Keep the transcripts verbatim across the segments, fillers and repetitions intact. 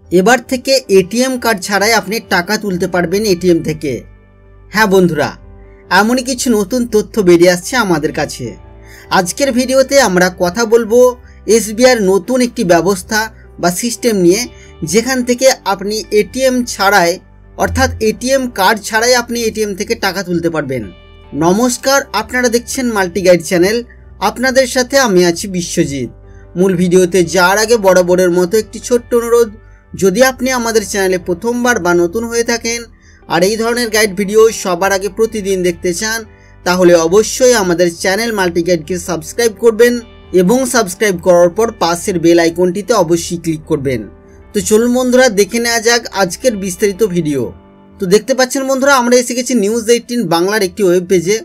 এবার থেকে ATM card ছাড়াই আপনি টাকা তুলতে পারবেন এটিএম থেকে। হ্যাঁ বন্ধুরা, এমনই কিছু নতুন তথ্য বেরিয়ে আসছে আমাদের কাছে। আজকের ভিডিওতে আমরা কথা বলবো এসবিআইয়ের নতুন একটি ব্যবস্থা বা সিস্টেম নিয়ে, যেখান থেকে আপনি এটিএম ছাড়াই অর্থাৎ এটিএম কার্ড ছাড়াই আপনি এটিএম থেকে টাকা তুলতে পারবেন। নমস্কার, আপনারা দেখছেন মাল্টি গাইড চ্যানেল। আপনাদের সাথে আমি আছি বিশ্বজিৎ। মূল ভিডিওতে যাওয়ার আগে বরাবরের মতো একটি ছোট্ট অনুরোধ, যদি আপনি আমাদের চ্যানেলে প্রথমবার বা নতুন হয়ে থাকেন আর এই ধরনের গাইড ভিডিও সবার আগে প্রতিদিন দেখতে চান, তাহলে অবশ্যই আমাদের চ্যানেল মাল্টি গাইডকে সাবস্ক্রাইব করবেন এবং সাবস্ক্রাইব করার পর পাশের বেল আইকনটিতে অবশ্যই ক্লিক করবেন। তো চলুন বন্ধুরা, দেখে নেওয়া যাক আজকের বিস্তারিত ভিডিও। তো দেখতে পাচ্ছেন বন্ধুরা, আমরা এসে গেছি নিউজ এইটিন বাংলার একটি ওয়েব পেজে।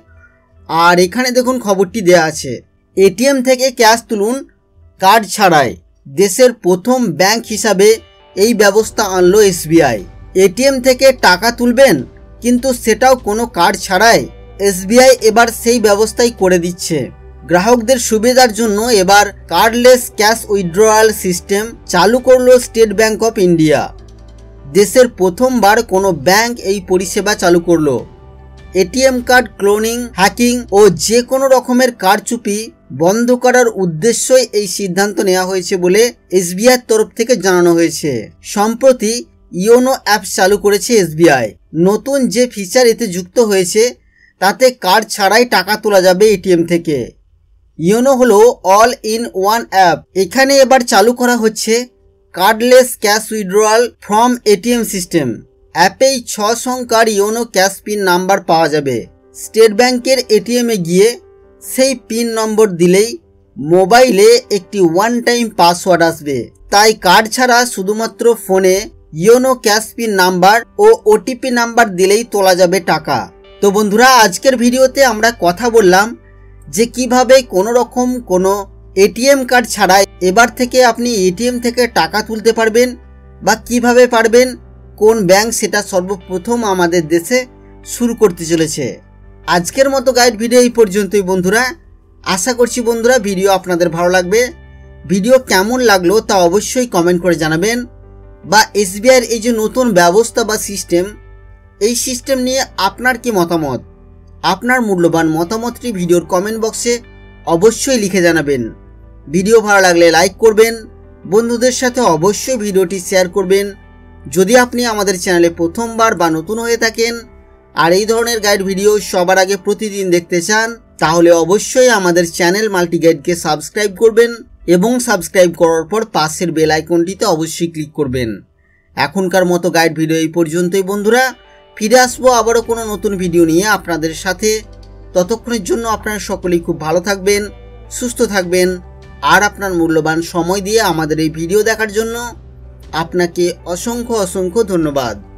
আর এখানে দেখুন খবরটি দেয়া আছে, এটিএম থেকে ক্যাশ তুলুন কার্ড ছাড়াই। দেশের প্রথম ব্যাংক হিসাবে এই ব্যবস্থা আনলো এসবিআই। এটিএম থেকে টাকা তুলবেন, কিন্তু সেটাও কোনো কার্ড ছাড়াই। এসবিআই এবার সেই ব্যবস্থাই করে দিচ্ছে। গ্রাহকদের সুবিধার জন্য এবার কার্ডলেস ক্যাশ উইথড্রয়াল সিস্টেম চালু করলো স্টেট ব্যাংক অফ ইন্ডিয়া। দেশের প্রথমবার কোনো ব্যাংক এই পরিষেবা চালু করলো। এটিএম কার্ড ক্লোনিং, হ্যাকিং ও যে কোনো রকমের কারচুপি বন্ধ করার উদ্দেশ্যই এই সিদ্ধান্ত নেওয়া হয়েছে বলে এসবিআইয়ের তরফ থেকে জানানো হয়েছে। সম্প্রতি ইয়োনো অ্যাপ চালু করেছে এসবিআই। নতুন যে ফিচার এতে যুক্ত হয়েছে তাতে কার্ড ছাড়াই টাকা তোলা যাবে এটিএম থেকে। ইয়োনো হলো অল ইন ওয়ান অ্যাপ। এখানে এবার চালু করা হচ্ছে cardless cash withdrawal from ATM system. অ্যাপেই ছ সংখ্যার ইয়োনো ক্যাশ পিন নাম্বার পাওয়া যাবে। স্টেট ব্যাংকের এটিএমে গিয়ে সেই পিন নম্বর দিলেই মোবাইলে একটি ওয়ান টাইম পাসওয়ার্ড আসবে। তাই কার্ড ছাড়া শুধুমাত্র ফোনে ইয়োনো ক্যাশ পিন নাম্বার ও ওটিপি নাম্বার দিলেই তোলা যাবে টাকা। তো বন্ধুরা, আজকের ভিডিওতে আমরা কথা বললাম যে কিভাবে কোনো রকম কোনো এটিএম কার্ড ছাড়াই এবার থেকে আপনি এটিএম থেকে টাকা তুলতে পারবেন, বা কিভাবে পারবেন, কোন ব্যাংক সেটা সর্বপ্রথম আমাদের দেশে শুরু করতে চলেছে। আজকের মতো গাইড ভিডিও এই পর্যন্তই বন্ধুরা। আশা করছি বন্ধুরা ভিডিও আপনাদের ভালো লাগবে। ভিডিও কেমন লাগলো তা অবশ্যই কমেন্ট করে জানাবেন, বা এসবিআইয়ের এই যে নতুন ব্যবস্থা বা সিস্টেম, এই সিস্টেম নিয়ে আপনার কি মতামত, আপনার মূল্যবান মতামতটি ভিডিওর কমেন্ট বক্সে অবশ্যই লিখে জানাবেন। ভিডিও ভালো লাগলে লাইক করবেন, বন্ধুদের সাথে অবশ্যই ভিডিওটি শেয়ার করবেন। যদি আপনি আমাদের চ্যানেলে প্রথমবার বা নতুন হয়ে থাকেন আর এই ধরনের গাইড ভিডিও সবার আগে প্রতিদিন দেখতে চান, তাহলে অবশ্যই আমাদের চ্যানেল মাল্টি গাইডকে সাবস্ক্রাইব করবেন এবং সাবস্ক্রাইব করার পর পাশের বেল আইকনটিতে অবশ্যই ক্লিক করবেন। এখনকার মতো গাইড ভিডিও এই পর্যন্তই বন্ধুরা। ফিরে আসবো আবারও কোনো নতুন ভিডিও নিয়ে আপনাদের সাথে। ততক্ষণের জন্য আপনারা সকলেই খুব ভালো থাকবেন, সুস্থ থাকবেন। আর আপনার মূল্যবান সময় দিয়ে আমাদের এই ভিডিও দেখার জন্য আপনাকে অসংখ্য অসংখ্য ধন্যবাদ।